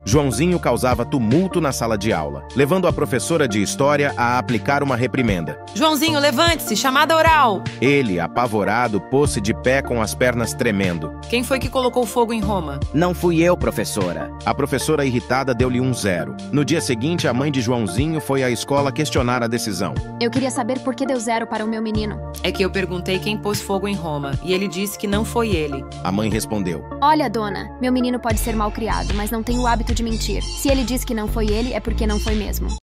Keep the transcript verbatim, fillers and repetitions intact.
Joãozinho causava tumulto na sala de aula, levando a professora de história a aplicar uma reprimenda. Joãozinho, levante-se, chamada oral! Ele, apavorado, pôs-se de pé com as pernas tremendo. Quem foi que colocou fogo em Roma? Não fui eu, professora. A professora irritada deu-lhe um zero. No dia seguinte, a mãe de Joãozinho foi à escola questionar a decisão. Eu queria saber por que deu zero para o meu menino. É que eu perguntei quem pôs fogo em Roma, e ele disse que não foi ele. A mãe respondeu. Olha, dona, meu menino pode ser mal criado, mas não tem o hábito de mentir. Se ele diz que não foi ele, é porque não foi mesmo.